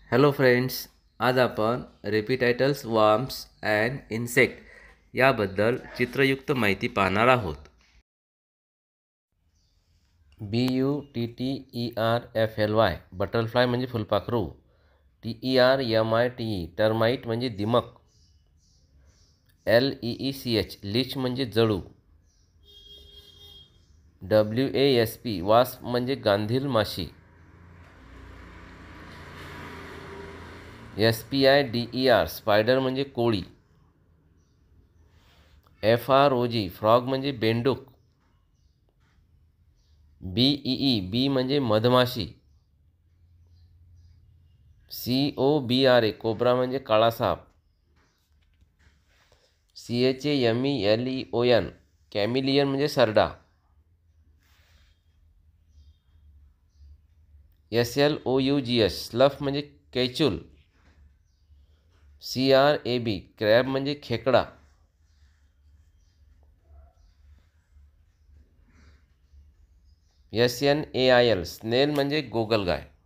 Hello friends, आज आपण रेपिटायटल्स worms and insect याबद्दल चित्रयुक्त माहिती पाहणार आहोत. BUTTERFLY बटरफ्लाय म्हणजे फुलपाखरू. TERMITE टर्माइट म्हणजे दिमक. LEECH लीच म्हणजे जळू. WASP वास्प म्हणजे गांधील माशी. SPIDER स्पायडर म्हणजे कोळी. FROG फ्रॉग म्हणजे बेंडूक. BEE बी म्हणजे मधमाशी. COBRA कोब्रा म्हणजे काळा साप. CHAMELEON कॅमिलियन म्हणजे सरडा. SLOUGS स्लफ म्हणजे कैचुल. CRAB क्रॅब म्हणजे खेकडा. SNAIL स्नेल म्हणजे गोगलगाय.